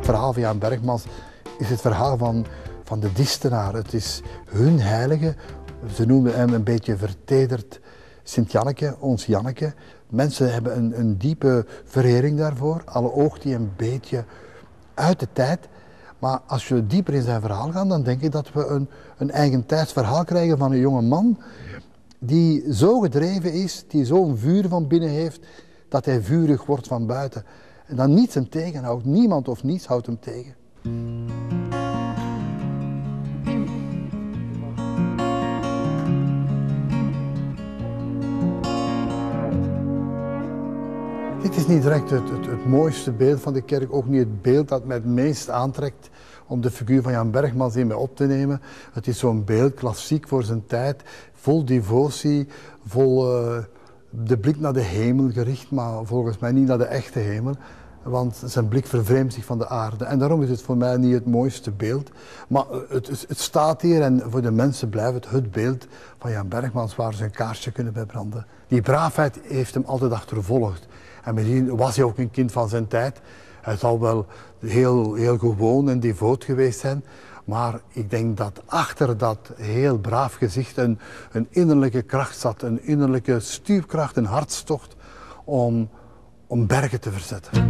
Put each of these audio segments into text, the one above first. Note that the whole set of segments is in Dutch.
verhaal van Jan Bergmans is het verhaal van de Diestenaar. Het is hun heilige. Ze noemden hem een beetje vertederd Sint-Janneke, ons Janneke. Mensen hebben een diepe verering daarvoor. Alle oogt die een beetje uit de tijd. Maar als je dieper in zijn verhaal gaat, dan denk ik dat we een eigen tijds verhaal krijgen van een jonge man die zo gedreven is, die zo'n vuur van binnen heeft, dat hij vurig wordt van buiten. En dan niets hem tegenhoudt. Niemand of niets houdt hem tegen. Dit is niet direct het mooiste beeld van de kerk, ook niet het beeld dat mij het meest aantrekt om de figuur van Jan Bergmans in mij op te nemen. Het is zo'n beeld, klassiek voor zijn tijd, vol devotie, vol de blik naar de hemel gericht, maar volgens mij niet naar de echte hemel, want zijn blik vervreemdt zich van de aarde. En daarom is het voor mij niet het mooiste beeld, maar het staat hier en voor de mensen blijft het beeld van Jan Bergmans waar ze een kaarsje kunnen bij branden. Die braafheid heeft hem altijd achtervolgd. En misschien was hij ook een kind van zijn tijd. Hij zal wel heel gewoon en devoot geweest zijn. Maar ik denk dat achter dat heel braaf gezicht een innerlijke kracht zat. Een innerlijke stuurkracht, een hartstocht om bergen te verzetten.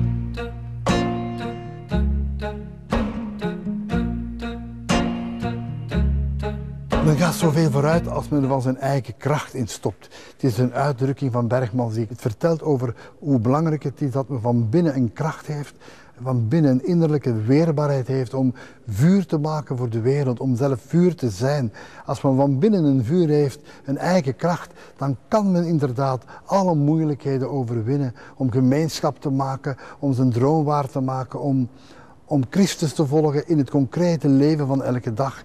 Men gaat zoveel vooruit als men er van zijn eigen kracht in stopt. Het is een uitdrukking van Bergmans die het vertelt over hoe belangrijk het is dat men van binnen een kracht heeft, van binnen een innerlijke weerbaarheid heeft om vuur te maken voor de wereld, om zelf vuur te zijn. Als men van binnen een vuur heeft, een eigen kracht, dan kan men inderdaad alle moeilijkheden overwinnen om gemeenschap te maken, om zijn droom waar te maken, om Christus te volgen in het concrete leven van elke dag.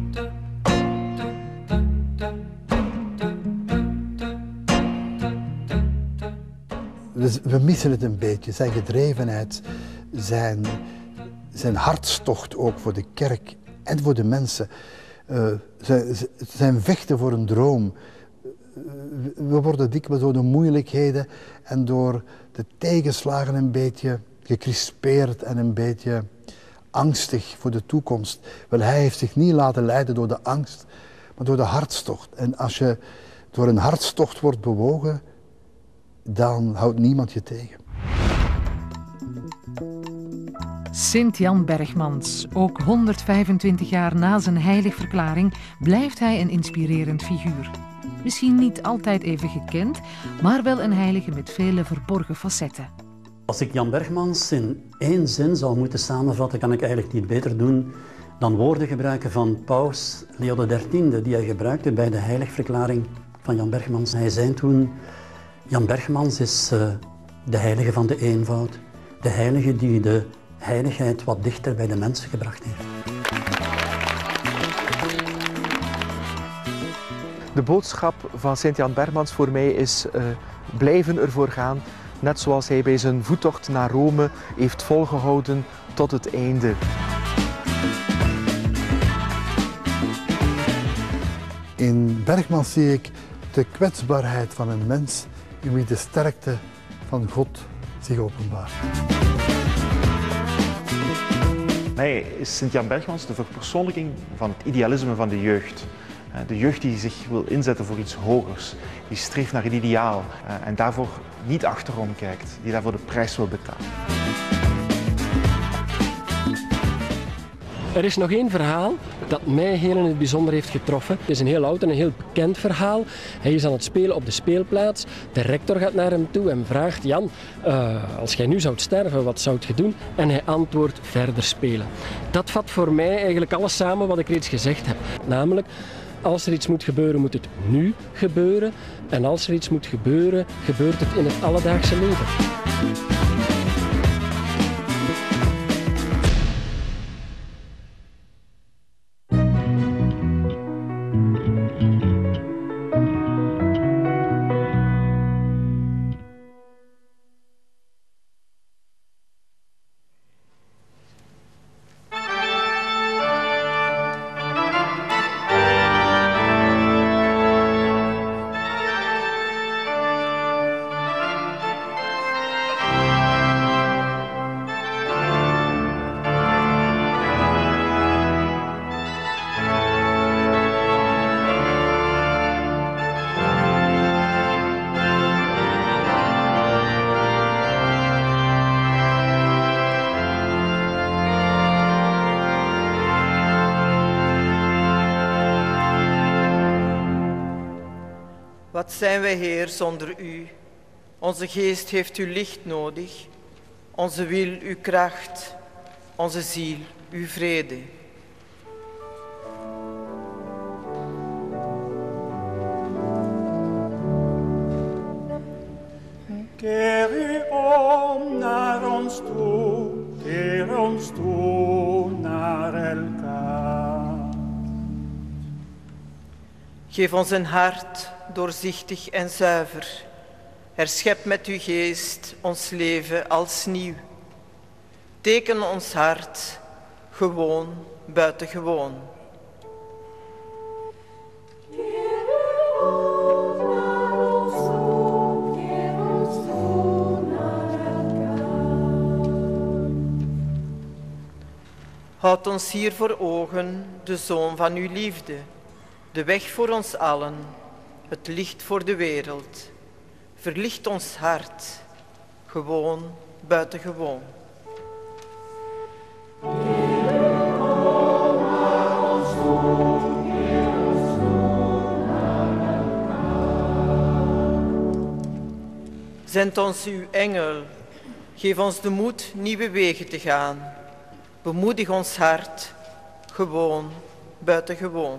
We missen het een beetje, zijn gedrevenheid, zijn hartstocht ook voor de kerk en voor de mensen. Zijn vechten voor een droom. We worden dikwijls door de moeilijkheden en door de tegenslagen een beetje gecrispeerd en een beetje angstig voor de toekomst. Wel, hij heeft zich niet laten leiden door de angst, maar door de hartstocht. En als je door een hartstocht wordt bewogen, dan houdt niemand je tegen. Sint-Jan Bergmans. Ook 125 jaar na zijn heiligverklaring blijft hij een inspirerend figuur. Misschien niet altijd even gekend, maar wel een heilige met vele verborgen facetten. Als ik Jan Bergmans in één zin zou moeten samenvatten, kan ik eigenlijk niet beter doen dan woorden gebruiken van Paus Leo XIII, die hij gebruikte bij de heiligverklaring van Jan Bergmans. Hij zei toen: Jan Bergmans is de heilige van de eenvoud, de heilige die de heiligheid wat dichter bij de mensen gebracht heeft. De boodschap van Sint-Jan Bergmans voor mij is blijven ervoor gaan, net zoals hij bij zijn voettocht naar Rome heeft volgehouden tot het einde. In Bergmans zie ik de kwetsbaarheid van een mens in wie de sterkte van God zich openbaart. Mij is Sint-Jan Bergmans de verpersoonlijking van het idealisme van de jeugd. De jeugd die zich wil inzetten voor iets hogers, die streeft naar een ideaal en daarvoor niet achterom kijkt, die daarvoor de prijs wil betalen. Er is nog één verhaal dat mij heel in het bijzonder heeft getroffen. Het is een heel oud en een heel bekend verhaal. Hij is aan het spelen op de speelplaats. De rector gaat naar hem toe en vraagt: Jan, als jij nu zou sterven, wat zou je doen? En hij antwoordt: verder spelen. Dat vat voor mij eigenlijk alles samen wat ik reeds gezegd heb. Namelijk, als er iets moet gebeuren, moet het nu gebeuren. En als er iets moet gebeuren, gebeurt het in het alledaagse leven. Wat zijn wij, Heer, zonder u? Onze geest heeft uw licht nodig, onze wil uw kracht, onze ziel uw vrede. Keer u om naar ons toe, keer ons toe naar elkaar. Geef ons een hart doorzichtig en zuiver. Herschep met uw geest ons leven als nieuw. Teken ons hart, gewoon, buitengewoon. Houd ons hier voor ogen, de Zoon van uw liefde, de weg voor ons allen, het licht voor de wereld. Verlicht ons hart, gewoon, buitengewoon. Zend ons uw engel, geef ons de moed nieuwe wegen te gaan. Bemoedig ons hart, gewoon, buitengewoon.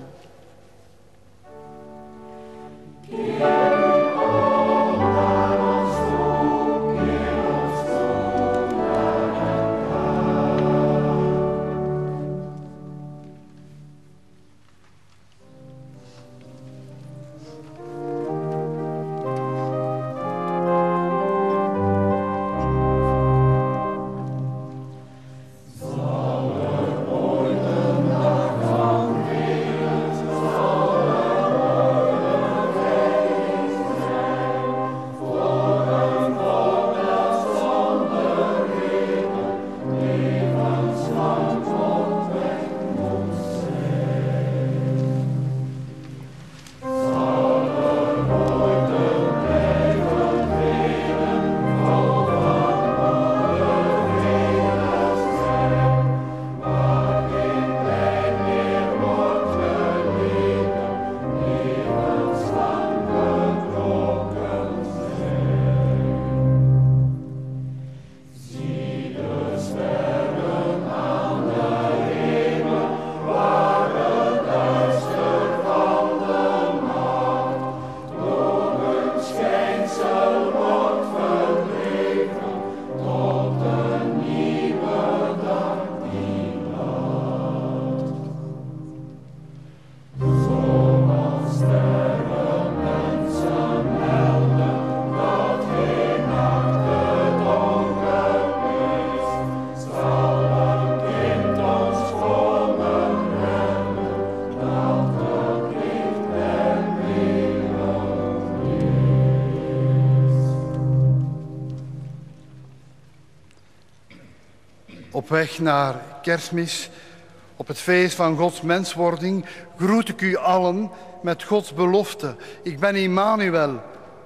Op weg naar Kerstmis, op het feest van Gods menswording, groet ik u allen met Gods belofte. Ik ben Immanuel,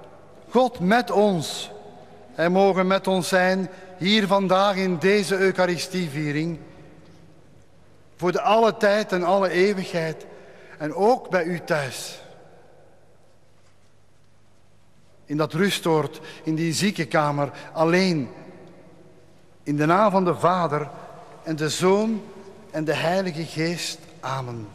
God met ons. Hij mogen met ons zijn hier vandaag in deze Eucharistieviering. Voor de alle tijd en alle eeuwigheid. En ook bij u thuis. In dat rustoord, in die ziekenkamer, alleen. In de naam van de Vader en de Zoon en de Heilige Geest. Amen.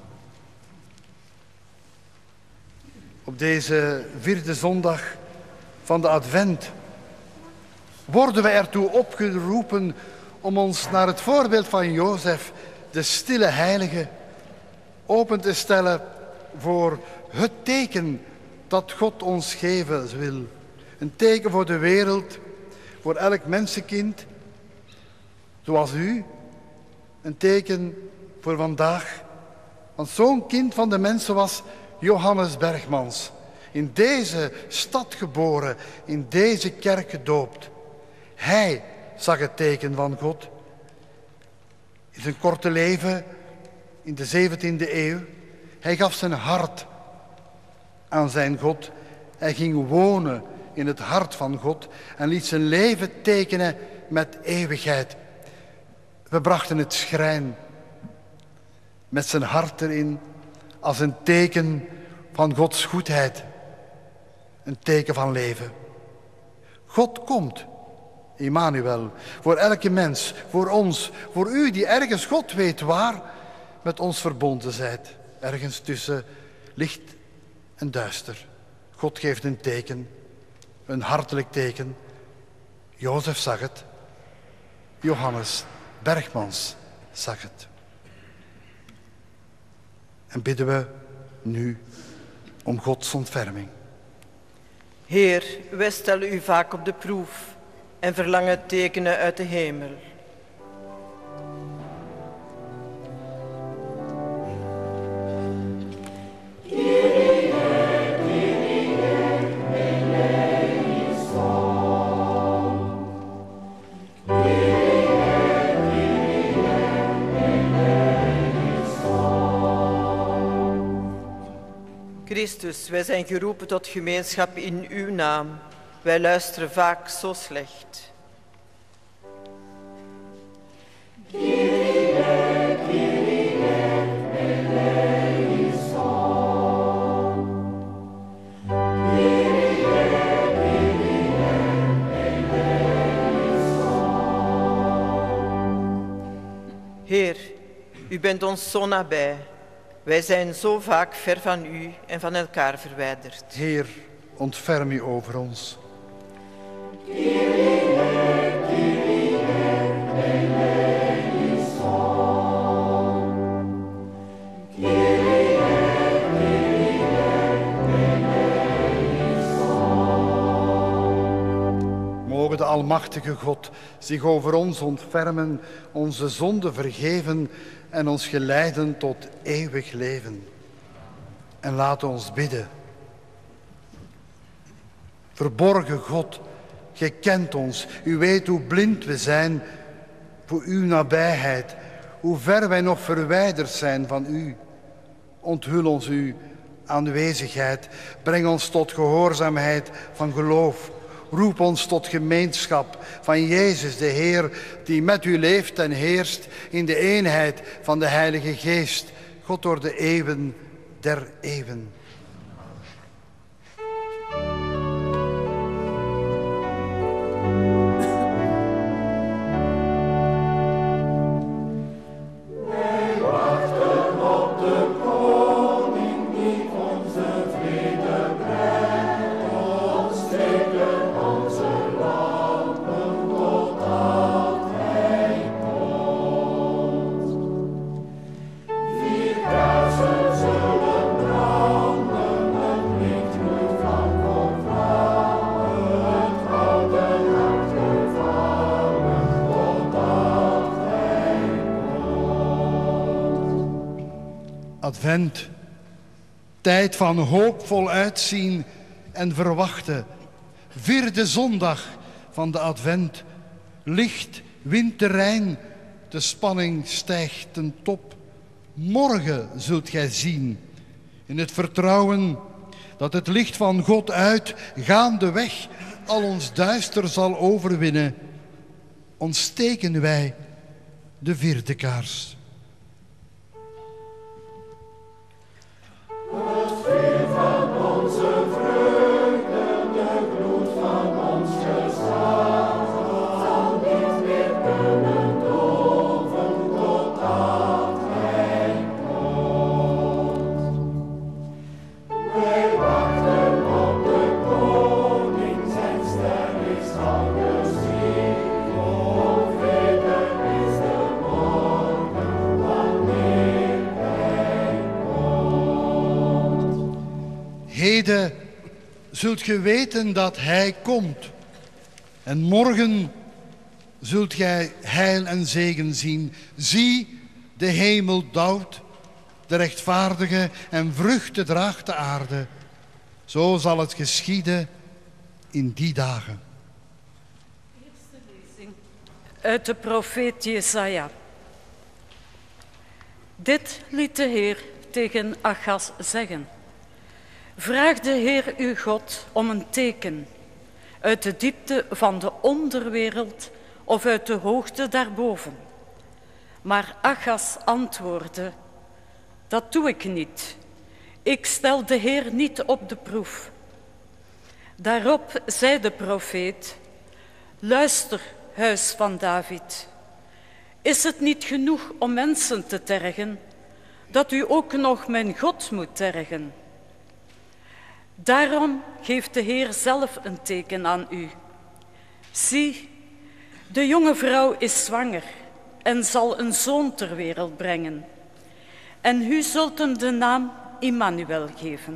Op deze 4e zondag van de Advent worden wij ertoe opgeroepen om ons naar het voorbeeld van Jozef, de stille heilige, open te stellen voor het teken dat God ons geven wil. Een teken voor de wereld, voor elk mensenkind, zoals u, een teken voor vandaag. Want zo'n kind van de mensen was Johannes Bergmans. In deze stad geboren, in deze kerk gedoopt. Hij zag het teken van God. In zijn korte leven, in de 17e eeuw, hij gaf zijn hart aan zijn God. Hij ging wonen in het hart van God en liet zijn leven tekenen met eeuwigheid. We brachten het schrijn met zijn hart erin als een teken van Gods goedheid. een teken van leven. God komt, Immanuel, voor elke mens, voor ons, voor u die ergens, God weet waar, met ons verbonden zijt. Ergens tussen licht en duister. God geeft een teken, een hartelijk teken. Jozef zag het. Johannes Bergmans zag het. En bidden we nu om Gods ontferming. Heer, wij stellen u vaak op de proef en verlangen tekenen uit de hemel. Christus, wij zijn geroepen tot gemeenschap in uw naam. Wij luisteren vaak zo slecht. Kyrie, Kyrie, eleison. Kyrie, Kyrie, eleison. Heer, u bent ons zo nabij. Wij zijn zo vaak ver van u en van elkaar verwijderd. Heer, ontferm u over ons. Kyrie, Kyrie, eleison. Kyrie, Kyrie, eleison. Mogen de Almachtige God zich over ons ontfermen, onze zonden vergeven en ons geleiden tot eeuwig leven. En laat ons bidden. Verborgen God, gij kent ons, u weet hoe blind we zijn voor uw nabijheid, hoe ver wij nog verwijderd zijn van u. Onthul ons uw aanwezigheid, breng ons tot gehoorzaamheid van geloof. Roep ons tot gemeenschap van Jezus, de Heer, die met u leeft en heerst in de eenheid van de Heilige Geest, God door de eeuwen der eeuwen. Advent, tijd van hoopvol uitzien en verwachten. 4e zondag van de Advent. Licht wint terrein, de spanning stijgt ten top. Morgen zult gij zien, in het vertrouwen dat het licht van God uit gaandeweg al ons duister zal overwinnen. Ontsteken wij de 4e kaars. Het vuur van onze vreugde, de gloed van ons gezag, zal niet meer kunnen doven totdat Hij komt. Wij wachten op de koning, zijn ster is al gezien. O vrede is de morgen, wanneer Hij komt. Heden zult ge weten dat Hij komt. En morgen zult gij heil en zegen zien. Zie, de hemel dauwt, de rechtvaardige en vruchten draagt de aarde. Zo zal het geschieden in die dagen. Eerste lezing uit de profeet Jesaja. Dit liet de Heer tegen Achaz zeggen. Vraag de Heer uw God om een teken uit de diepte van de onderwereld of uit de hoogte daarboven. Maar Achaz antwoordde, dat doe ik niet. Ik stel de Heer niet op de proef. Daarop zei de profeet: luister, huis van David. Is het niet genoeg om mensen te tergen, dat u ook nog mijn God moet tergen? Daarom geeft de Heer zelf een teken aan u. Zie, de jonge vrouw is zwanger en zal een zoon ter wereld brengen. En u zult hem de naam Immanuel geven.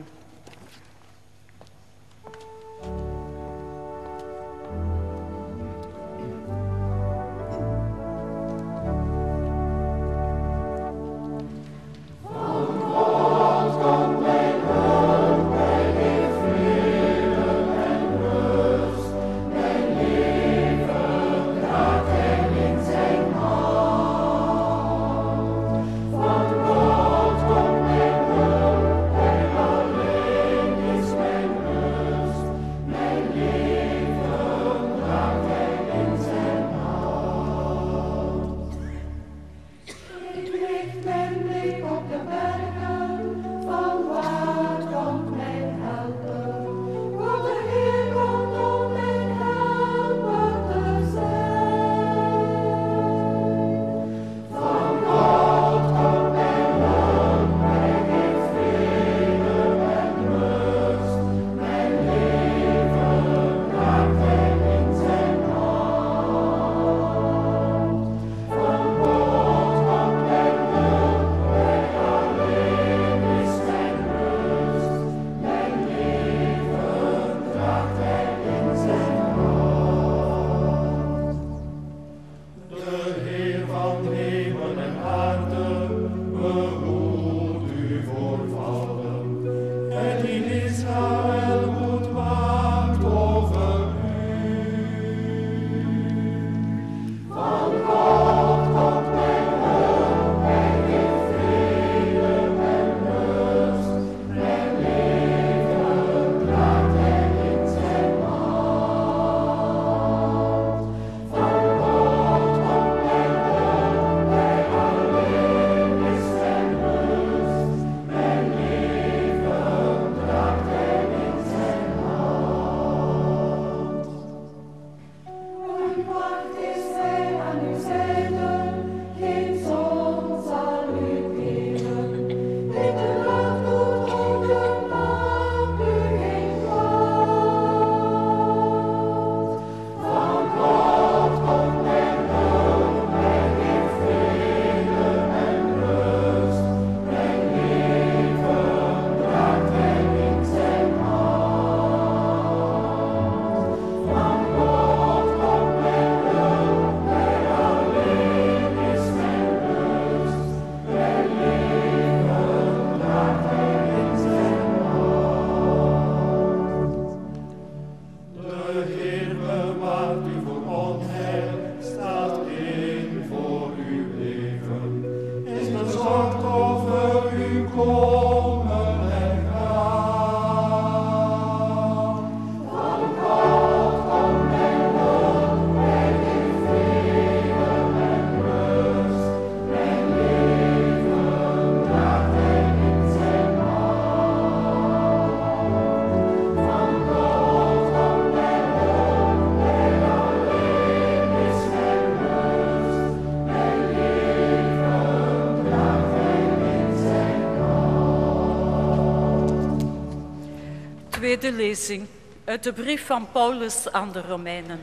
Tweede lezing uit de brief van Paulus aan de Romeinen.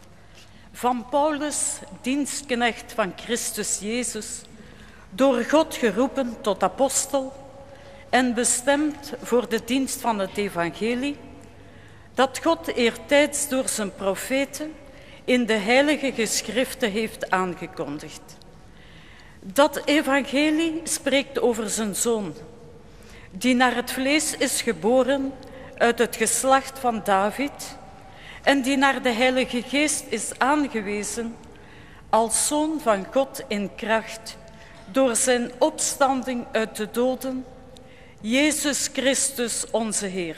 Van Paulus, dienstknecht van Christus Jezus, door God geroepen tot apostel en bestemd voor de dienst van het evangelie, dat God eertijds door zijn profeten in de heilige geschriften heeft aangekondigd. Dat evangelie spreekt over zijn Zoon, die naar het vlees is geboren uit het geslacht van David en die naar de Heilige Geest is aangewezen als Zoon van God in kracht door zijn opstanding uit de doden, Jezus Christus onze Heer.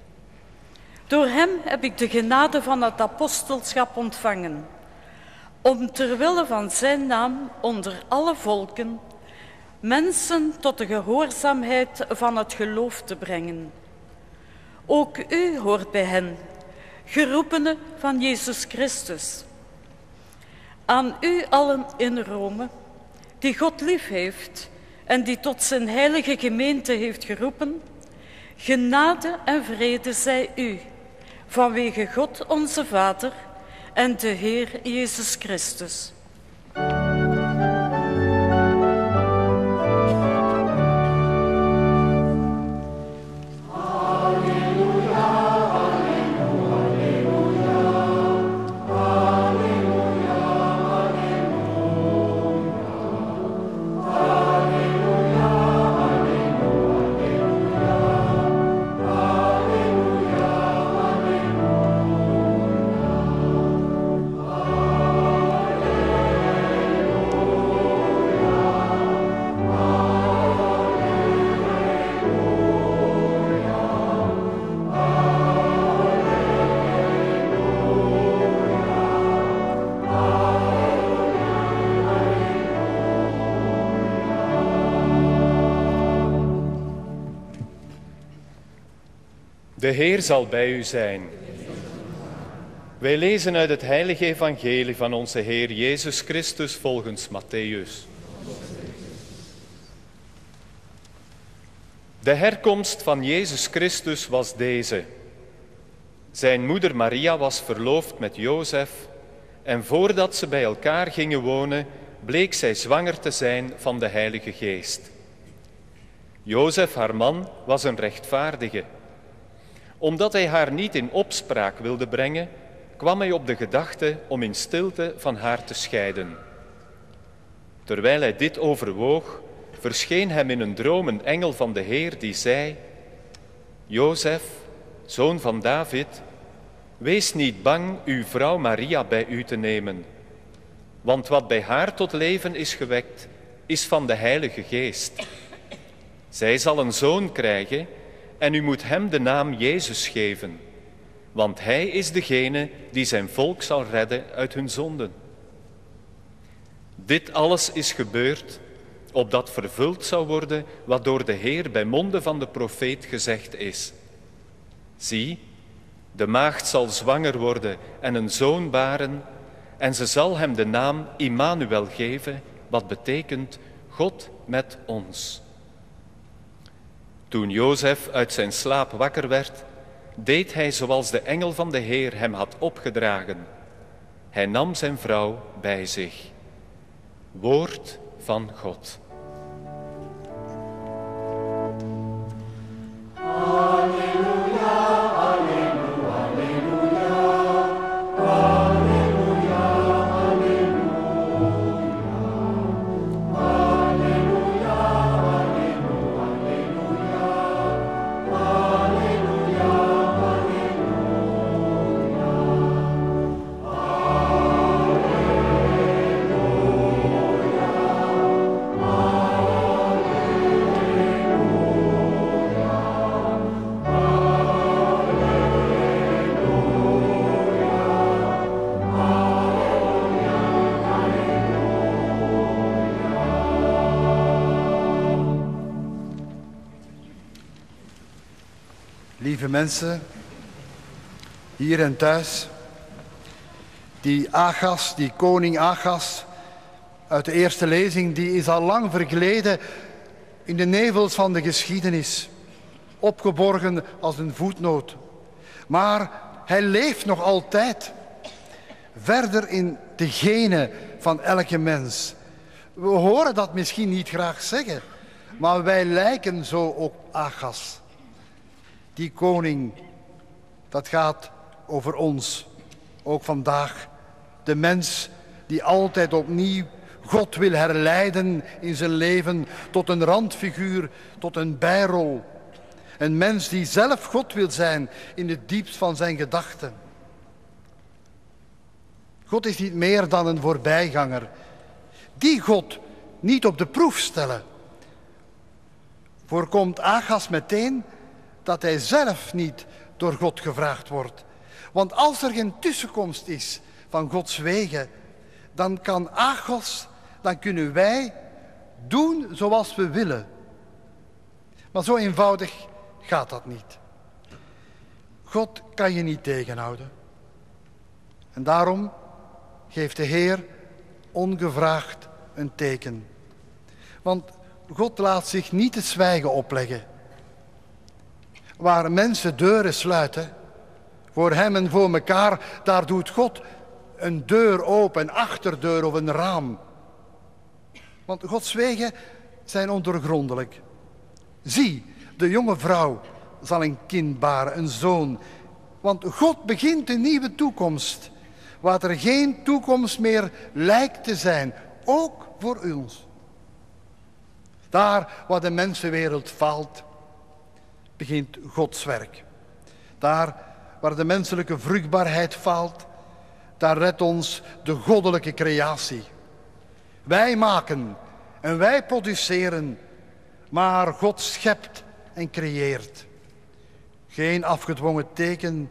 Door hem heb ik de genade van het apostelschap ontvangen, om terwille van zijn naam onder alle volken mensen tot de gehoorzaamheid van het geloof te brengen. Ook u hoort bij hen geroepenen van Jezus Christus. Aan u allen in Rome, die God lief heeft en die tot zijn heilige gemeente heeft geroepen, genade en vrede zij u, vanwege God onze Vader en de Heer Jezus Christus. De Heer zal bij u zijn. Wij lezen uit het heilige evangelie van onze Heer Jezus Christus volgens Mattheüs. De herkomst van Jezus Christus was deze. Zijn moeder Maria was verloofd met Jozef en voordat ze bij elkaar gingen wonen, bleek zij zwanger te zijn van de Heilige Geest. Jozef, haar man, was een rechtvaardige. Omdat hij haar niet in opspraak wilde brengen, kwam hij op de gedachte om in stilte van haar te scheiden. Terwijl hij dit overwoog, verscheen hem in een droom een engel van de Heer die zei: Jozef, zoon van David, wees niet bang uw vrouw Maria bij u te nemen, want wat bij haar tot leven is gewekt, is van de Heilige Geest. Zij zal een zoon krijgen en u moet hem de naam Jezus geven, want hij is degene die zijn volk zal redden uit hun zonden. Dit alles is gebeurd, opdat vervuld zou worden wat door de Heer bij monde van de profeet gezegd is. Zie, de maagd zal zwanger worden en een zoon baren, en ze zal hem de naam Immanuel geven, wat betekent God met ons. Toen Jozef uit zijn slaap wakker werd, deed hij zoals de engel van de Heer hem had opgedragen. Hij nam zijn vrouw bij zich. Woord van God. Lieve mensen, hier en thuis, die Agas, die koning Agas uit de eerste lezing, die is al lang vergleden in de nevels van de geschiedenis, opgeborgen als een voetnoot. Maar hij leeft nog altijd, verder in de genen van elke mens. We horen dat misschien niet graag zeggen, maar wij lijken zo op Agas. Die koning, dat gaat over ons, ook vandaag. De mens die altijd opnieuw God wil herleiden in zijn leven tot een randfiguur, tot een bijrol. Een mens die zelf God wil zijn in het diepst van zijn gedachten. God is niet meer dan een voorbijganger. Die God niet op de proef stellen. Voorkomt Agas meteen dat hij zelf niet door God gevraagd wordt. Want als er geen tussenkomst is van Gods wegen, dan kan Agas, dan kunnen wij doen zoals we willen. Maar zo eenvoudig gaat dat niet. God kan je niet tegenhouden. En daarom geeft de Heer ongevraagd een teken. Want God laat zich niet te zwijgen opleggen. Waar mensen deuren sluiten, voor hem en voor elkaar, daar doet God een deur open, een achterdeur of een raam. Want Gods wegen zijn ondoorgrondelijk. Zie, de jonge vrouw zal een kind baren, een zoon. Want God begint een nieuwe toekomst, waar er geen toekomst meer lijkt te zijn, ook voor ons. Daar waar de mensenwereld faalt, begint Gods werk. Daar waar de menselijke vruchtbaarheid faalt, daar redt ons de goddelijke creatie. Wij maken en wij produceren, maar God schept en creëert. Geen afgedwongen teken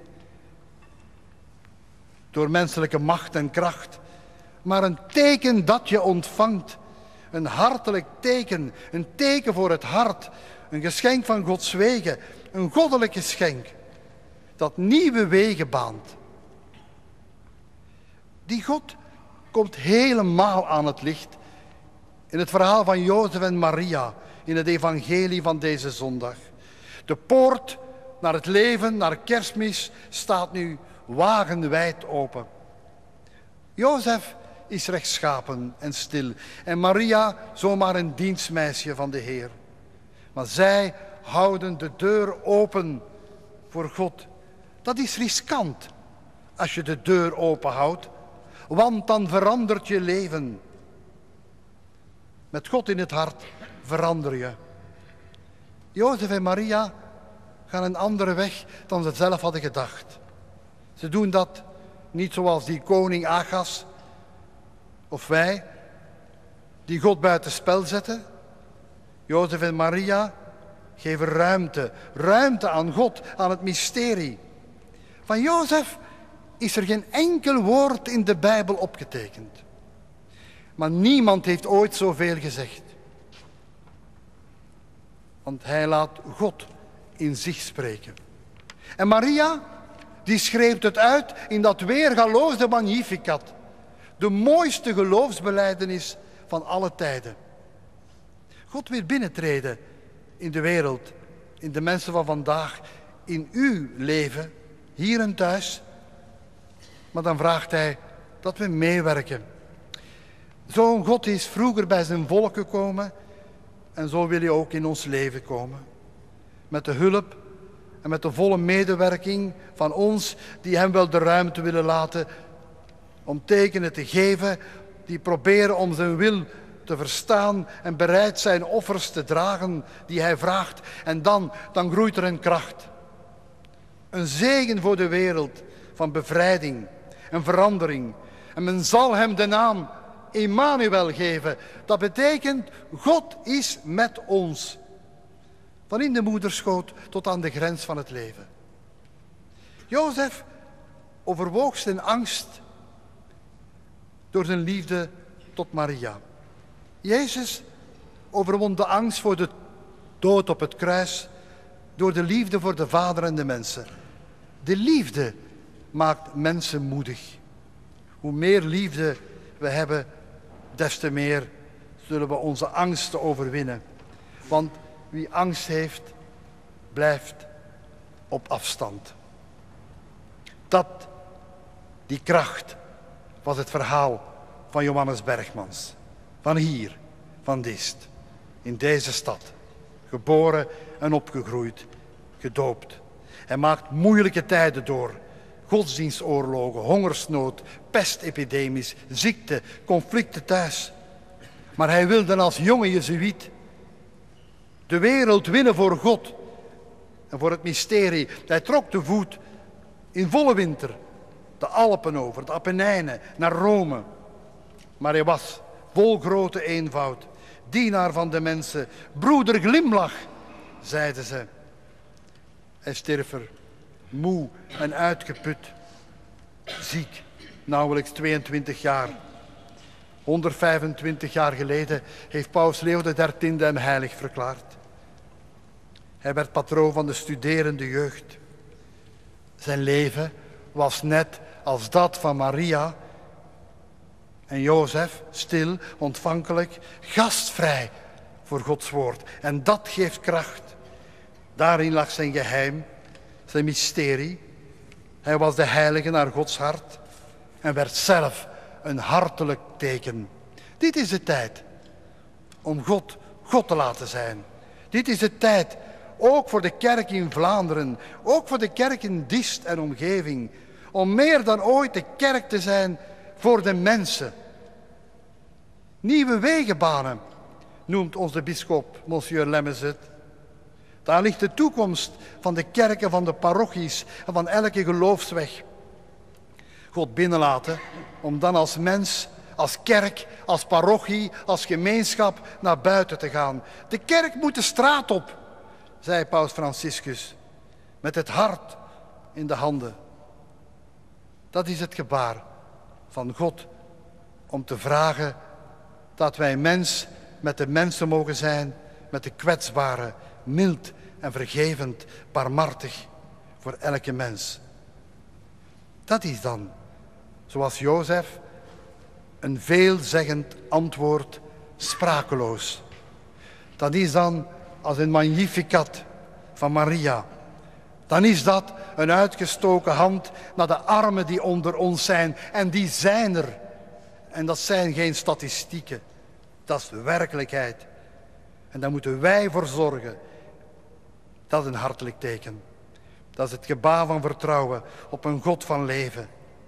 door menselijke macht en kracht, maar een teken dat je ontvangt. Een hartelijk teken, een teken voor het hart, een geschenk van Gods wegen, een goddelijk geschenk dat nieuwe wegen baant. Die God komt helemaal aan het licht in het verhaal van Jozef en Maria in het evangelie van deze zondag. De poort naar het leven, naar Kerstmis, staat nu wagenwijd open. Jozef is rechtschapen en stil en Maria zomaar een dienstmeisje van de Heer. Maar zij houden de deur open voor God. Dat is riskant als je de deur open houdt, want dan verandert je leven. Met God in het hart verander je. Jozef en Maria gaan een andere weg dan ze zelf hadden gedacht. Ze doen dat niet zoals die koning Achaz of wij, die God buiten spel zetten. Jozef en Maria geven ruimte aan God, aan het mysterie. Van Jozef is er geen enkel woord in de Bijbel opgetekend. Maar niemand heeft ooit zoveel gezegd. Want hij laat God in zich spreken. En Maria, die schreeuwt het uit in dat weergaloosde Magnificat. De mooiste geloofsbelijdenis van alle tijden. God wil binnentreden in de wereld, in de mensen van vandaag, in uw leven, hier en thuis. Maar dan vraagt hij dat we meewerken. Zo'n God is vroeger bij zijn volk gekomen en zo wil hij ook in ons leven komen. Met de hulp en met de volle medewerking van ons die hem wel de ruimte willen laten om tekenen te geven, die proberen om zijn wil te verstaan en bereid zijn offers te dragen die hij vraagt. En dan groeit er een kracht. Een zegen voor de wereld van bevrijding en verandering. En men zal hem de naam Emmanuel geven. Dat betekent God is met ons. Van in de moederschoot tot aan de grens van het leven. Jozef overwoog zijn angst door zijn liefde tot Maria. Jezus overwon de angst voor de dood op het kruis door de liefde voor de Vader en de mensen. De liefde maakt mensen moedig. Hoe meer liefde we hebben, des te meer zullen we onze angsten overwinnen. Want wie angst heeft, blijft op afstand. Die kracht was het verhaal van Johannes Bergmans. Van hier, van Diest, in deze stad. Geboren en opgegroeid, gedoopt. Hij maakt moeilijke tijden door. Godsdienstoorlogen, hongersnood, pestepidemies, ziekte, conflicten thuis. Maar hij wilde als jonge Jezuïet de wereld winnen voor God en voor het mysterie. Hij trok te voet in volle winter de Alpen over, de Apennijnen, naar Rome. Maar hij was vol grote eenvoud, dienaar van de mensen. Broeder, glimlach, zeiden ze. Hij stierf er, moe en uitgeput, ziek, nauwelijks 22 jaar. 125 jaar geleden heeft Paus Leo XIII hem heilig verklaard. Hij werd patroon van de studerende jeugd. Zijn leven was net als dat van Maria en Jozef, stil, ontvankelijk, gastvrij voor Gods woord. En dat geeft kracht. Daarin lag zijn geheim, zijn mysterie. Hij was de heilige naar Gods hart en werd zelf een hartelijk teken. Dit is de tijd om God te laten zijn. Dit is de tijd ook voor de kerk in Vlaanderen, ook voor de kerk in Diest en omgeving, om meer dan ooit de kerk te zijn voor de mensen. Nieuwe wegenbanen, noemt ons de bisschop, Monsieur Lemmens het. Daar ligt de toekomst van de kerken, van de parochies en van elke geloofsweg. God binnenlaten om dan als mens, als kerk, als parochie, als gemeenschap naar buiten te gaan. De kerk moet de straat op, zei Paus Franciscus, met het hart in de handen. Dat is het gebaar van God om te vragen dat wij mens met de mensen mogen zijn, met de kwetsbaren, mild en vergevend, barmhartig voor elke mens. Dat is dan, zoals Jozef, een veelzeggend antwoord, sprakeloos. Dat is dan als een Magnificat van Maria. Dan is dat een uitgestoken hand naar de armen die onder ons zijn. En die zijn er. En dat zijn geen statistieken. Dat is de werkelijkheid. En daar moeten wij voor zorgen. Dat is een hartelijk teken. Dat is het gebaar van vertrouwen op een God van leven.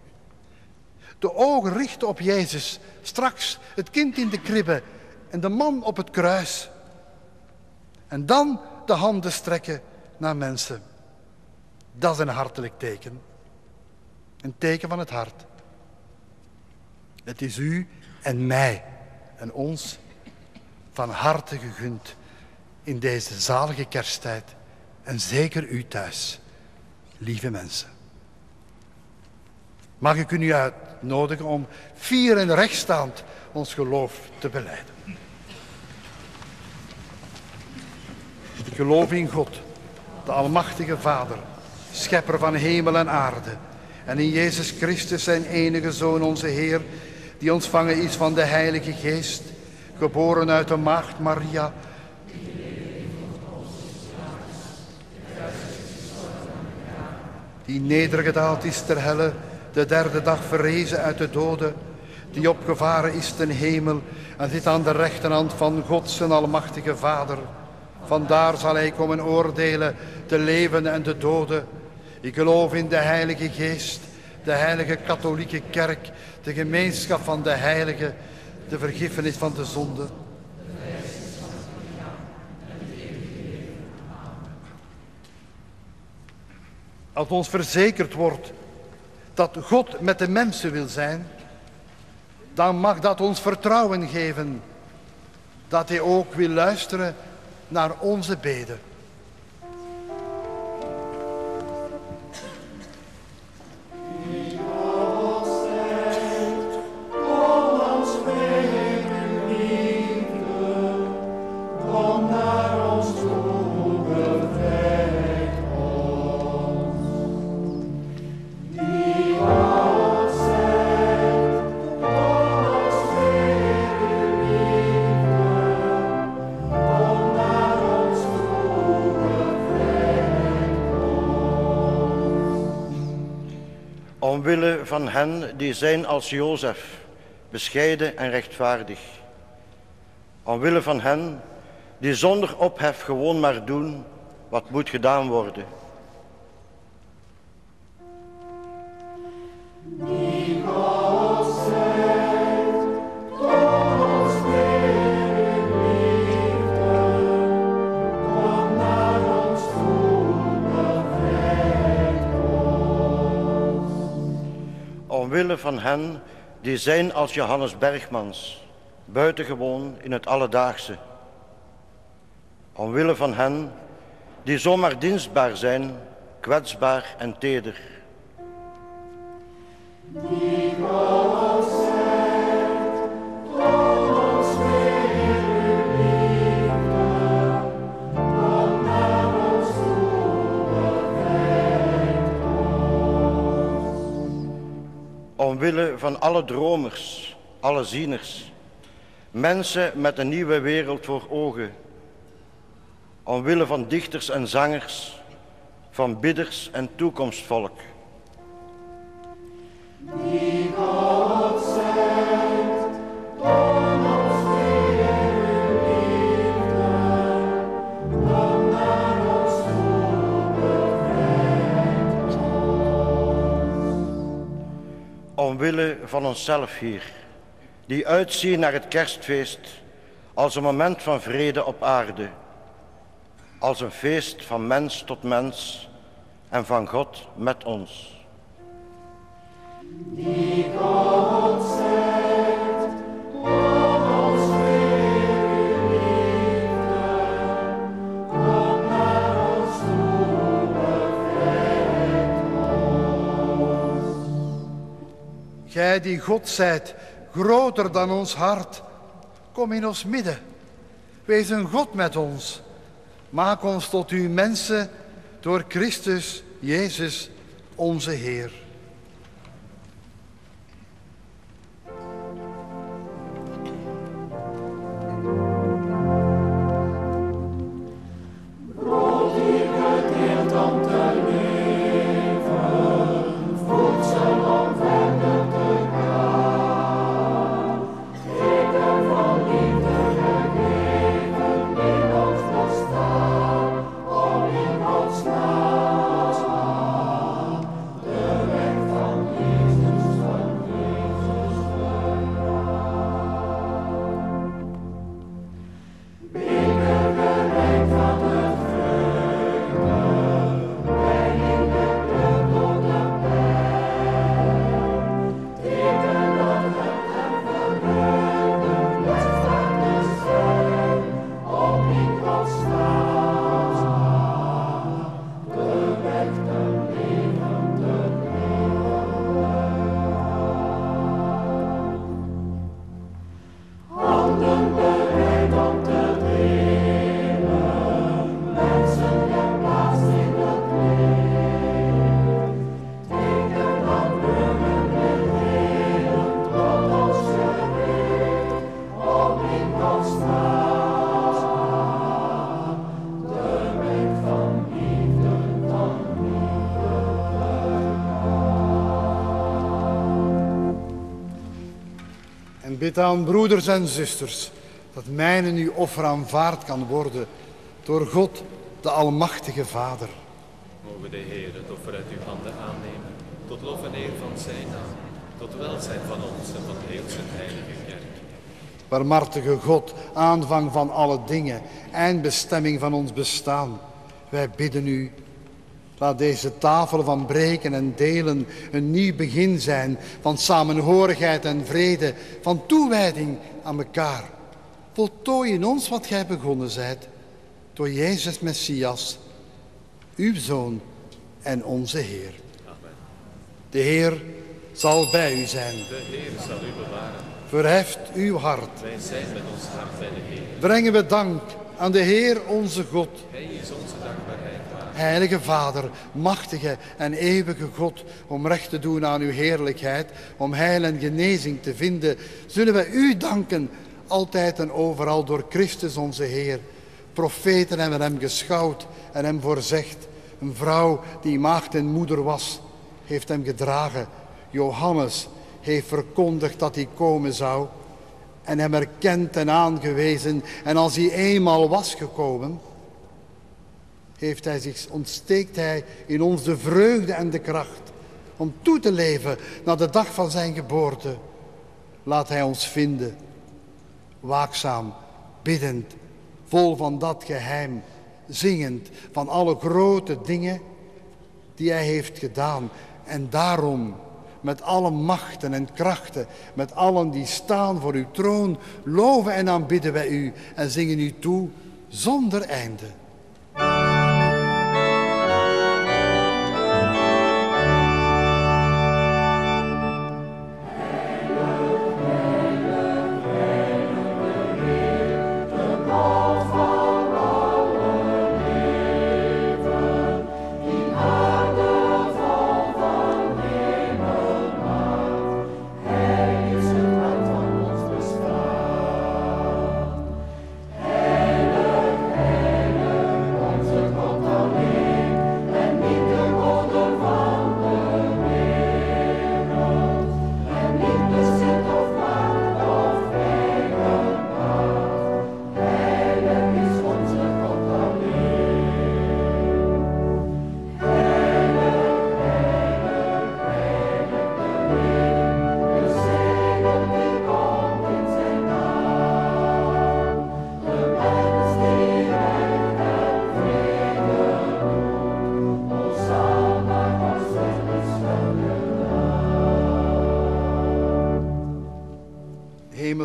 De ogen richten op Jezus. Straks het kind in de kribbe en de man op het kruis. En dan de handen strekken naar mensen. Dat is een hartelijk teken. Een teken van het hart. Het is u en mij en ons van harte gegund in deze zalige kersttijd. En zeker u thuis, lieve mensen. Mag ik u nu uitnodigen om fier en rechtstaand ons geloof te belijden. Ik geloof in God, de Almachtige Vader, schepper van hemel en aarde. En in Jezus Christus, zijn enige Zoon, onze Heer, die ontvangen is van de Heilige Geest, geboren uit de maagd Maria, die nedergedaald is ter helle, de derde dag verrezen uit de doden, die opgevaren is ten hemel en zit aan de rechterhand van God, zijn Almachtige Vader. Vandaar zal hij komen oordelen de levenden en de doden. Ik geloof in de Heilige Geest, de heilige katholieke kerk, de gemeenschap van de heiligen, de vergiffenis van de zonden. Als ons verzekerd wordt dat God met de mensen wil zijn, dan mag dat ons vertrouwen geven dat hij ook wil luisteren naar onze beden. Omwille van hen die zijn als Jozef, bescheiden en rechtvaardig. Omwille van hen die zonder ophef gewoon maar doen wat moet gedaan worden. Die God zegt, kom ons weer in liefde, kom naar ons toe, bevrijd ons. Omwille van hen die zijn als Johannes Bergmans, buitengewoon in het alledaagse. Omwille van hen die zomaar dienstbaar zijn, kwetsbaar en teder. Die God zegt, kom ons weer in liefde, kom naar ons toe, bevrijd ons. omwille van alle dromers, alle zieners, mensen met een nieuwe wereld voor ogen, omwille van dichters en zangers, van bidders en toekomstvolk. Die God zegt, toon ons weer uw liefde, kom naar ons toe, bevrijdt ons. Omwille van onszelf hier, die uitzien naar het kerstfeest als een moment van vrede op aarde, als een feest van mens tot mens en van God met ons. Die God zegt, toon ons weer uw liefde, kom naar ons toe, bevrijdt ons. Gij die God zijt, groter dan ons hart, kom in ons midden. Wees een God met ons. Maak ons tot uw mensen door Christus Jezus, onze Heer. Brood die gedeeld om te leven, voedsel om verder te gaan. Teken van liefde gegeven in ons bestaan, om in Gods naam de weg van Jezus te gaan. Beker gereikt van de vreugde, breng in de kleur door de pijn. Teken dat het hem verheugde, blijft van de zijn, om in Gods naam de weg te leven te handen bereid om te delen, mensen geplaatst in het licht. Teken dat bloemen met heden tot ons gericht, om in Gods naam de weg van liefde dan liefde te En bid aan broeders en zusters dat mijne uw offer aanvaard kan worden door God, de Almachtige Vader. Mogen de Heer het offer uit uw handen aannemen, tot lof en eer van zijn naam, tot welzijn van ons en van heel zijn heilige kerk. Barmhartige God, aanvang van alle dingen, eindbestemming van ons bestaan. Wij bidden u, laat deze tafel van breken en delen een nieuw begin zijn van samenhorigheid en vrede, van toewijding aan elkaar. Voltooi in ons wat gij begonnen zijt, door Jezus Messias, uw Zoon en onze Heer. Amen. De Heer zal bij u zijn. De Heer zal u bewaren. Verheft uw hart. Wij zijn met ons hart bij de Heer. Brengen we dank aan de Heer onze God. Hij is onze dankbaarheid waard. Heilige Vader, machtige en eeuwige God, om recht te doen aan uw heerlijkheid, om heil en genezing te vinden, zullen wij u danken, altijd en overal door Christus onze Heer. Profeten hebben hem geschouwd en hem voorzegd. Een vrouw die maagd en moeder was, heeft hem gedragen. Johannes heeft verkondigd dat hij komen zou en hem erkend en aangewezen. En als hij eenmaal was gekomen, ontsteekt hij in ons de vreugde en de kracht om toe te leven naar de dag van zijn geboorte. Laat hij ons vinden, waakzaam, biddend, vol van dat geheim, zingend van alle grote dingen die hij heeft gedaan. En daarom, met alle machten en krachten, met allen die staan voor uw troon, loven en aanbidden wij u en zingen u toe zonder einde.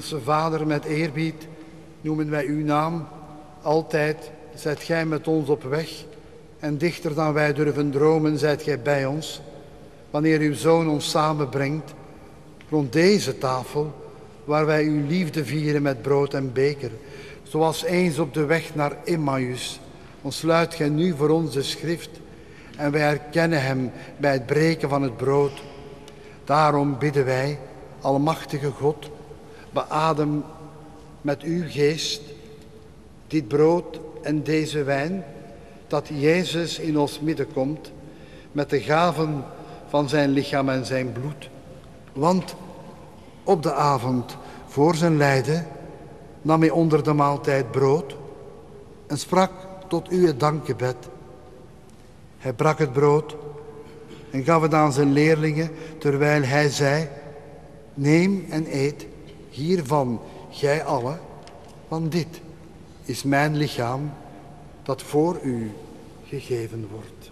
Hemelse Vader, met eerbied noemen wij uw naam. Altijd zijt gij met ons op weg. En dichter dan wij durven dromen, zijt gij bij ons. Wanneer uw Zoon ons samenbrengt rond deze tafel, waar wij uw liefde vieren met brood en beker. Zoals eens op de weg naar Emmaus, ontsluit gij nu voor ons de schrift en wij herkennen hem bij het breken van het brood. Daarom bidden wij, almachtige God, beadem met uw geest dit brood en deze wijn, dat Jezus in ons midden komt met de gaven van zijn lichaam en zijn bloed. Want op de avond voor zijn lijden nam hij onder de maaltijd brood en sprak tot u het dankgebed. Hij brak het brood en gaf het aan zijn leerlingen, terwijl hij zei: neem en eet hiervan, gij allen, want dit is mijn lichaam dat voor u gegeven wordt.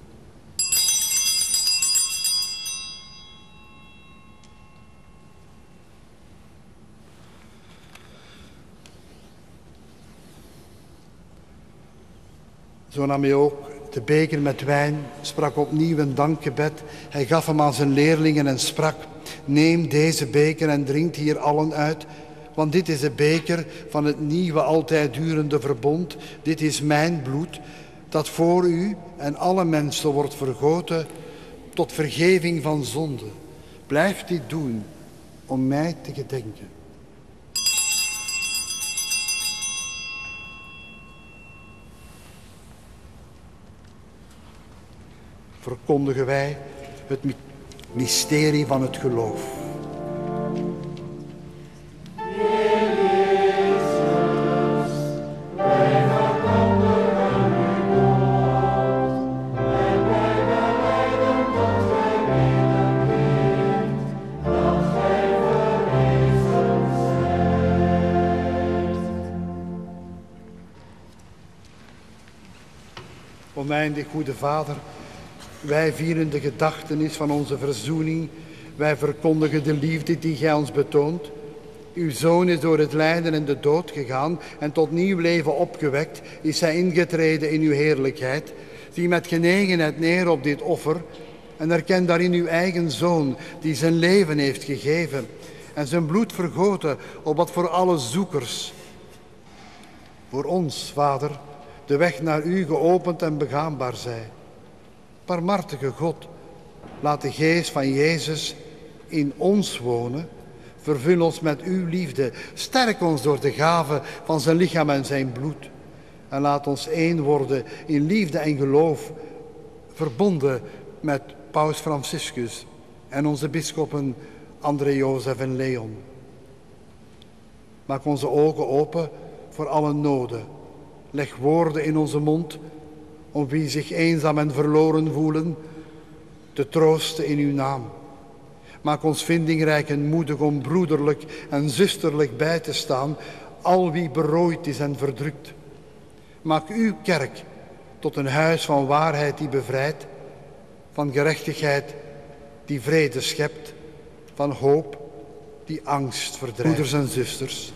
Zo nam hij ook de beker met wijn, sprak opnieuw een dankgebed. Hij gaf hem aan zijn leerlingen en sprak: neem deze beker en drinkt hier allen uit, want dit is de beker van het nieuwe, altijd durende verbond. Dit is mijn bloed, dat voor u en alle mensen wordt vergoten tot vergeving van zonde. Blijf dit doen om mij te gedenken. Verkondigen wij het mysterie van het geloof. Oneindig goede Vader, wij vieren de gedachtenis van onze verzoening. Wij verkondigen de liefde die gij ons betoont. Uw Zoon is door het lijden en de dood gegaan en tot nieuw leven opgewekt is hij ingetreden in uw heerlijkheid. Zie met genegenheid neer op dit offer en erken daarin uw eigen Zoon die zijn leven heeft gegeven en zijn bloed vergoten opdat voor alle zoekers, voor ons, Vader, de weg naar u geopend en begaanbaar zij. Barmhartige God, laat de geest van Jezus in ons wonen. Vervul ons met uw liefde. Sterk ons door de gave van zijn lichaam en zijn bloed. En laat ons één worden in liefde en geloof, verbonden met Paus Franciscus en onze bisschoppen André, Jozef en Leon. Maak onze ogen open voor alle noden. Leg woorden in onze mond om wie zich eenzaam en verloren voelen, te troosten in uw naam. Maak ons vindingrijk en moedig om broederlijk en zusterlijk bij te staan, al wie berooid is en verdrukt. Maak uw kerk tot een huis van waarheid die bevrijdt, van gerechtigheid die vrede schept, van hoop die angst verdrijft. Broeders en zusters,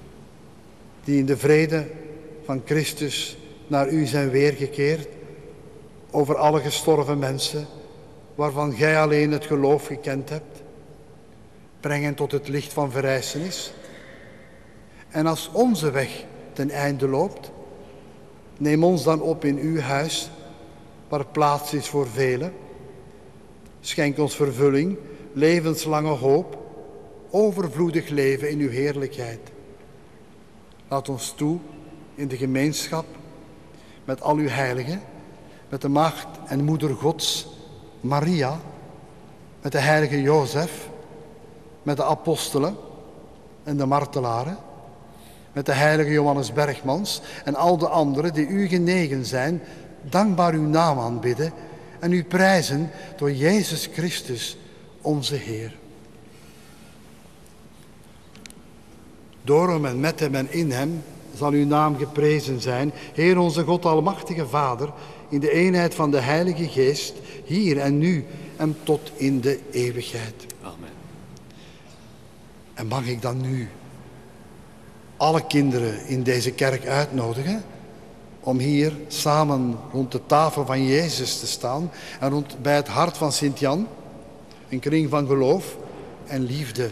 die in de vrede van Christus naar u zijn weergekeerd, over alle gestorven mensen, waarvan gij alleen het geloof gekend hebt, breng hen tot het licht van verrijzenis. En als onze weg ten einde loopt, neem ons dan op in uw huis, waar plaats is voor velen. Schenk ons vervulling, levenslange hoop, overvloedig leven in uw heerlijkheid. Laat ons toe in de gemeenschap met al uw heiligen, met de maagd en moeder Gods, Maria, met de heilige Jozef, met de apostelen en de martelaren, met de heilige Johannes Bergmans en al de anderen die u genegen zijn, dankbaar uw naam aanbidden en u prijzen door Jezus Christus, onze Heer. Door hem en met hem en in hem zal uw naam geprezen zijn, Heer onze God, almachtige Vader, in de eenheid van de Heilige Geest, hier en nu en tot in de eeuwigheid. Amen. En mag ik dan nu alle kinderen in deze kerk uitnodigen om hier samen rond de tafel van Jezus te staan en bij het hart van Sint-Jan, een kring van geloof en liefde.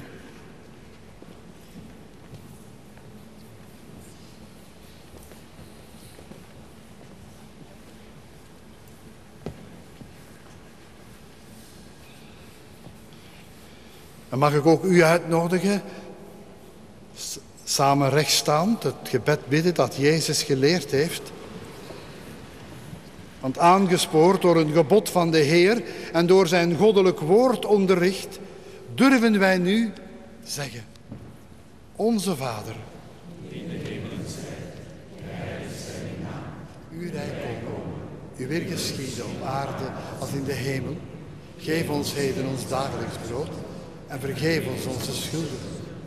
Dan mag ik ook u uitnodigen, samen rechtstaand, het gebed bidden dat Jezus geleerd heeft. Want aangespoord door een gebod van de Heer en door zijn goddelijk woord onderricht, durven wij nu zeggen: Onze Vader, die in de hemelen zijt, geheiligd zij uw naam. Uw rijk komen, uw wil geschieden op aarde als in de hemel. Geef ons heden ons dagelijks brood en vergeef ons onze schulden.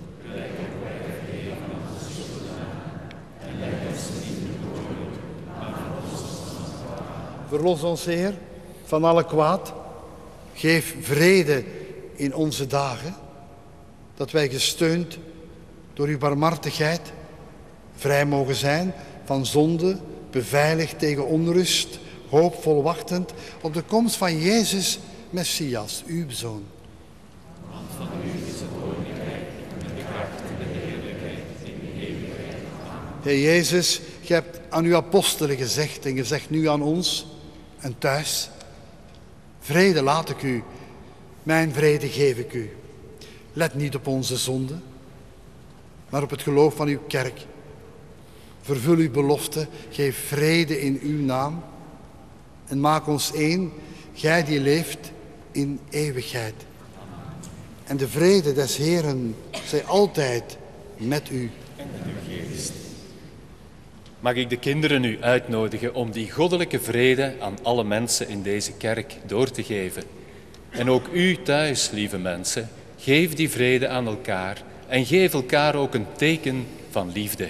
Verlos ons, Heer, van alle kwaad. Geef vrede in onze dagen, dat wij gesteund door uw barmhartigheid vrij mogen zijn van zonde, beveiligd tegen onrust, hoopvol wachtend op de komst van Jezus, Messias, uw Zoon. Want van u is het koninkrijk en de kracht en de heerlijkheid in de eeuwigheid. Amen. Heer Jezus, gij hebt aan uw apostelen gezegd en gezegd nu aan ons en thuis: vrede laat ik u, mijn vrede geef ik u. Let niet op onze zonden, maar op het geloof van uw kerk. Vervul uw belofte, geef vrede in uw naam en maak ons één, gij die leeft in eeuwigheid. En de vrede des Heeren zij altijd met u. En met uw geest. Mag ik de kinderen nu uitnodigen om die goddelijke vrede aan alle mensen in deze kerk door te geven. En ook u thuis, lieve mensen, geef die vrede aan elkaar en geef elkaar ook een teken van liefde.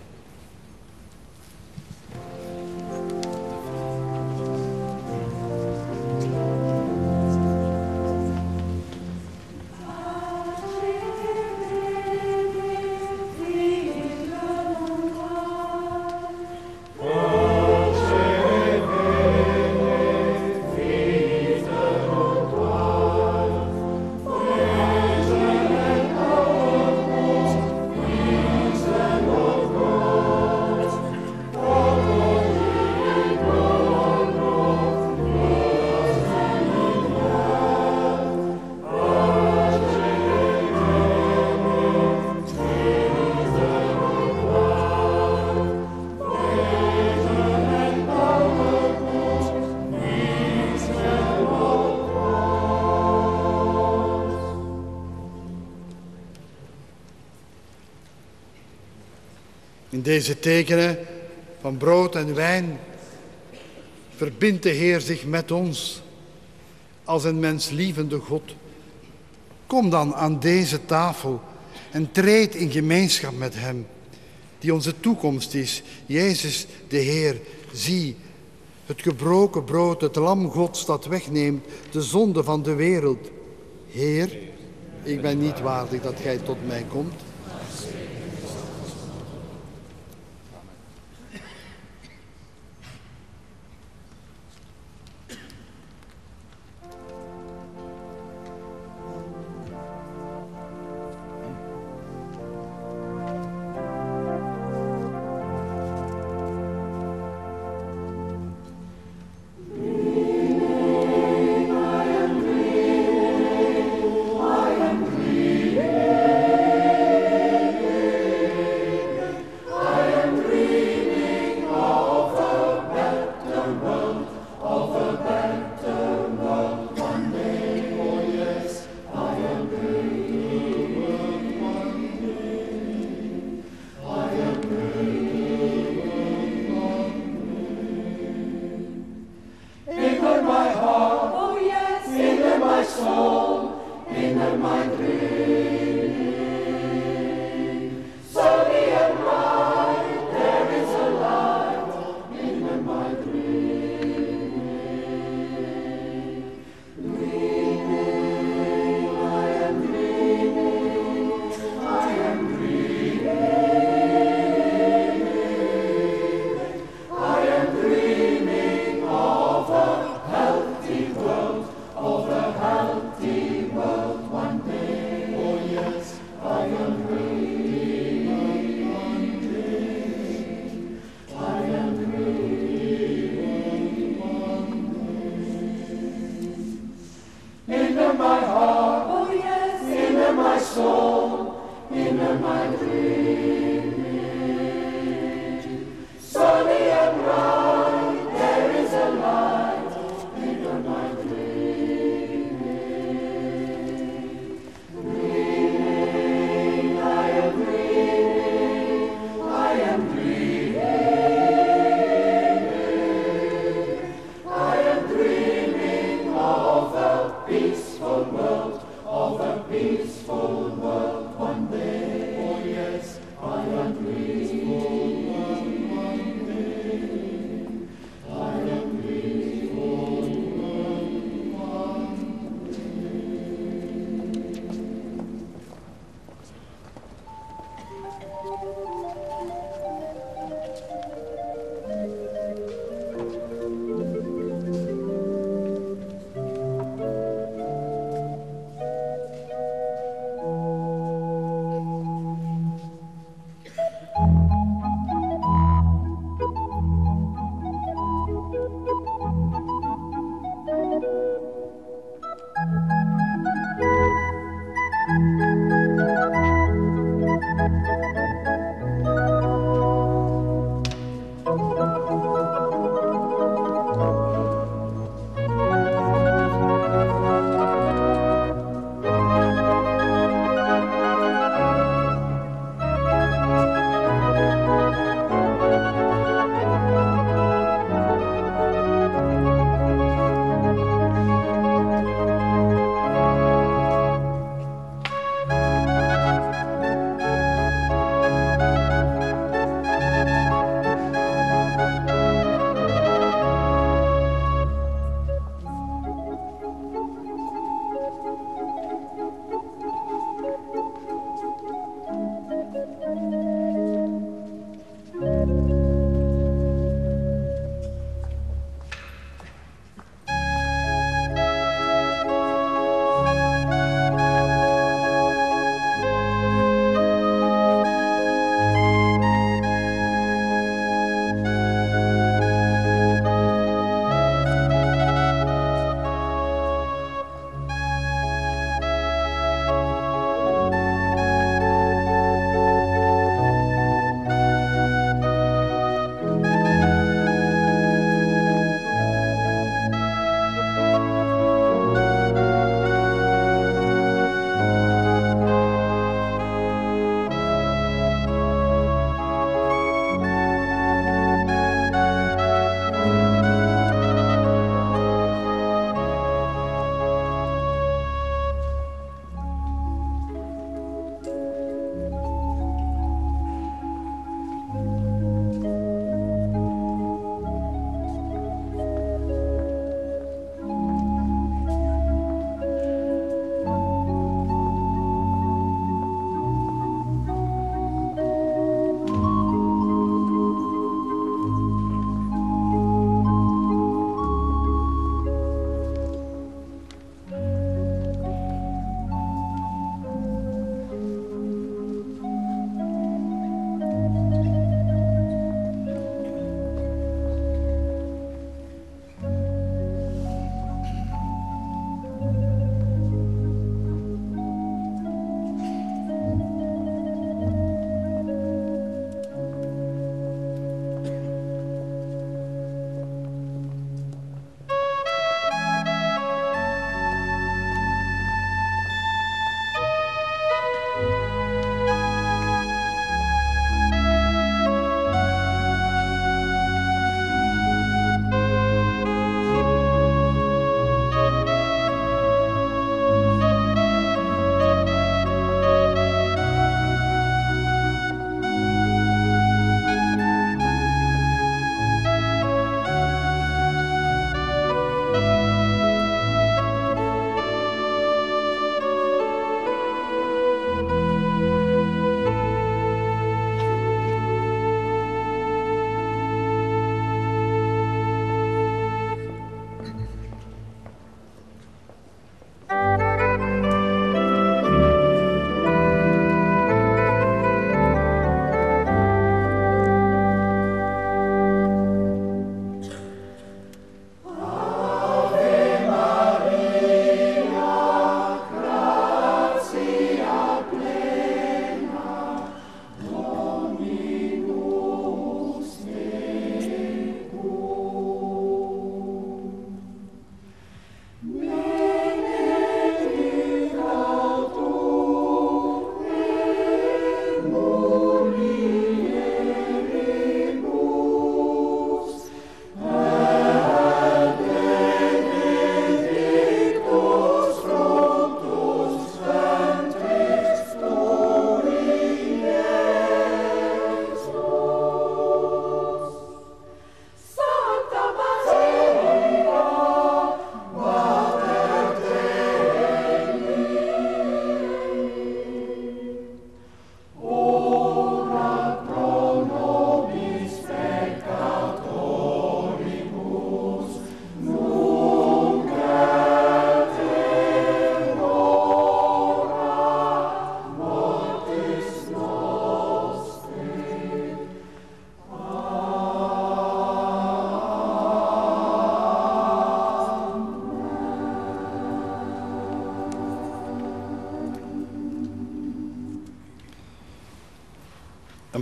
In deze tekenen van brood en wijn verbindt de Heer zich met ons als een menslievende God. Kom dan aan deze tafel en treed in gemeenschap met Hem, die onze toekomst is. Jezus de Heer, zie, het gebroken brood, het lam Gods dat wegneemt de zonde van de wereld. Heer, ik ben niet waardig dat Gij tot mij komt. I am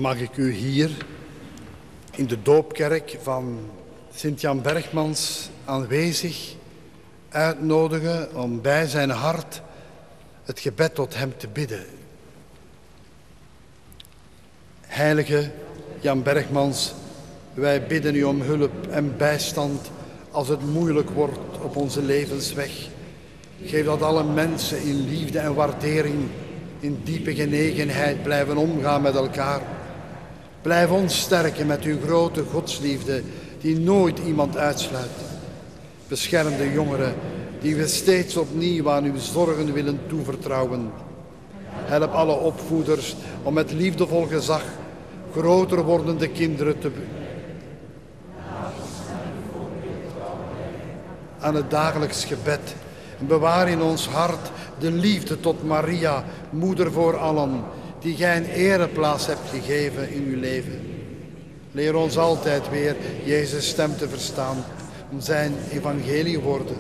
mag ik u hier in de doopkerk van Sint-Jan Berchmans aanwezig uitnodigen om bij zijn hart het gebed tot hem te bidden. Heilige Jan Berchmans, wij bidden u om hulp en bijstand als het moeilijk wordt op onze levensweg. Geef dat alle mensen in liefde en waardering, in diepe genegenheid blijven omgaan met elkaar. Blijf ons sterken met uw grote godsliefde die nooit iemand uitsluit. Bescherm de jongeren die we steeds opnieuw aan uw zorgen willen toevertrouwen. Help alle opvoeders om met liefdevol gezag groter wordende kinderen te aan het dagelijks gebed. En bewaar in ons hart de liefde tot Maria, moeder voor allen, die gij een ereplaats hebt gegeven in uw leven. Leer ons altijd weer Jezus' stem te verstaan, om zijn evangeliewoorden.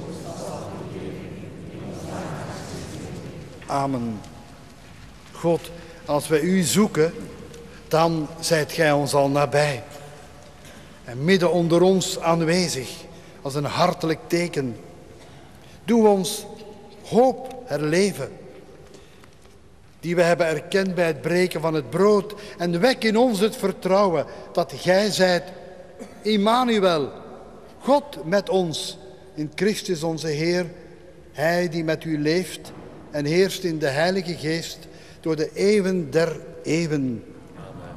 Amen. God, als wij u zoeken, dan zijt gij ons al nabij. En midden onder ons aanwezig, als een hartelijk teken. Doe ons hoop herleven, die we hebben erkend bij het breken van het brood. En wek in ons het vertrouwen dat gij zijt Immanuel, God met ons, in Christus onze Heer. Hij die met u leeft en heerst in de Heilige Geest door de eeuwen der eeuwen. Amen.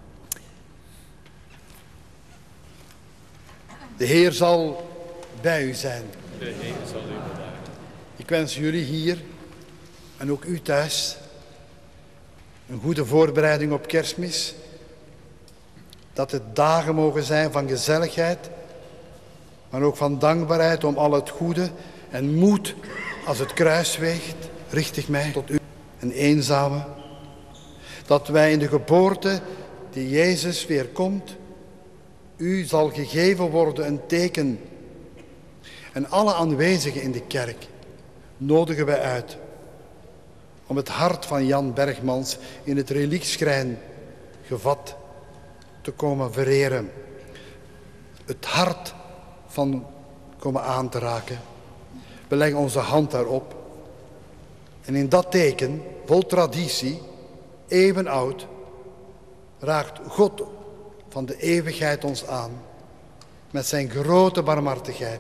De Heer zal bij u zijn. De Heer zal u bewaren. Ik wens jullie hier en ook u thuis een goede voorbereiding op Kerstmis. Dat het dagen mogen zijn van gezelligheid, maar ook van dankbaarheid om al het goede en moed als het kruis weegt. Richt ik mij tot u, een eenzame. Dat wij in de geboorte die Jezus weer komt, u zal gegeven worden een teken. En alle aanwezigen in de kerk nodigen wij uit om het hart van Jan Berchmans in het reliekschrijn gevat te komen vereren. Het hart van komen aan te raken. We leggen onze hand daarop. En in dat teken, vol traditie, eeuwenoud, raakt God van de eeuwigheid ons aan met zijn grote barmhartigheid.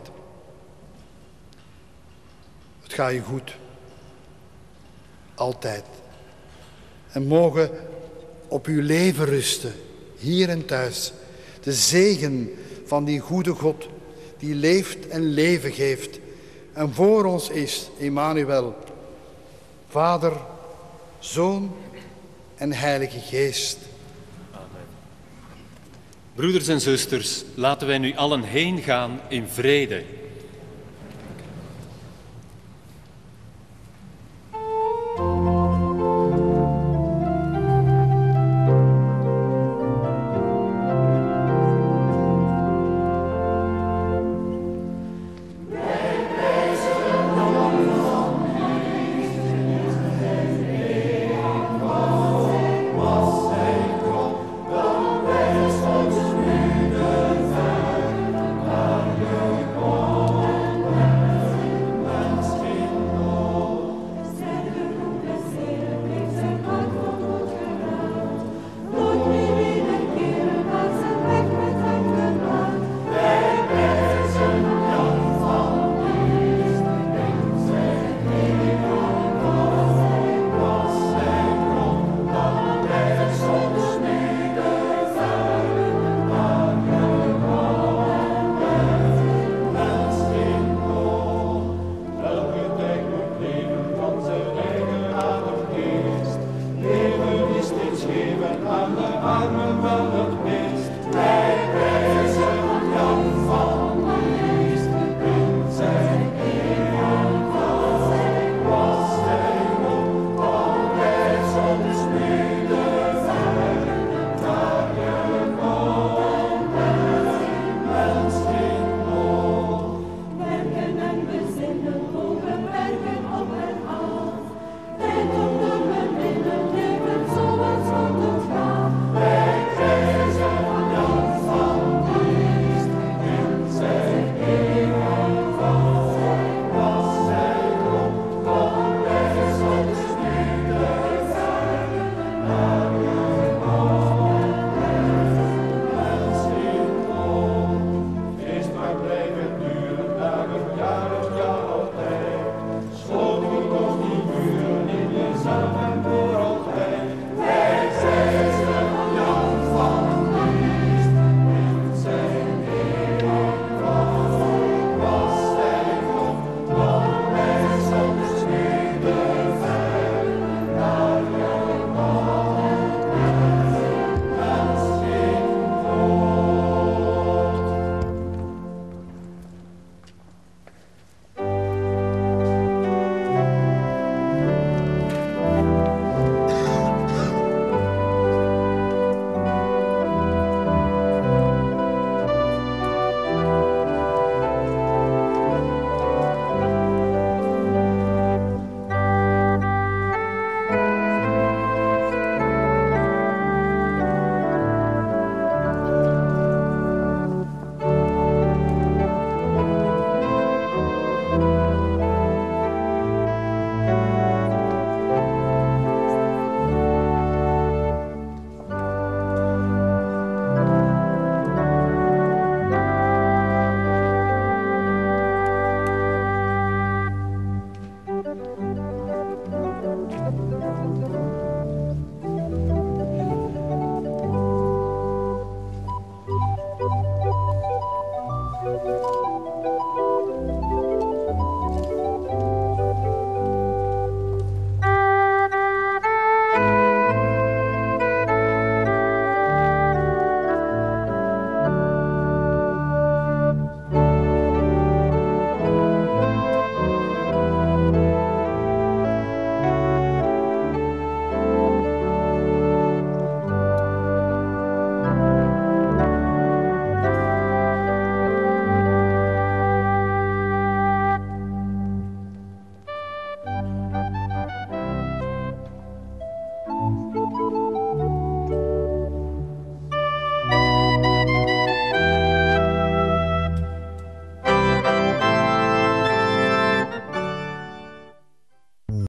Het gaat je goed. Altijd. En mogen op uw leven rusten, hier en thuis, de zegen van die goede God, die leeft en leven geeft en voor ons is, Immanuel, Vader, Zoon en Heilige Geest. Amen. Broeders en zusters, laten wij nu allen heen gaan in vrede.